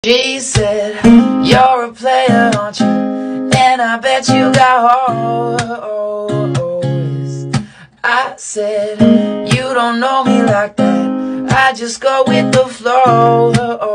She said, you're a player, aren't you? And I bet you got hoes. I said, you don't know me like that. I just go with the flow.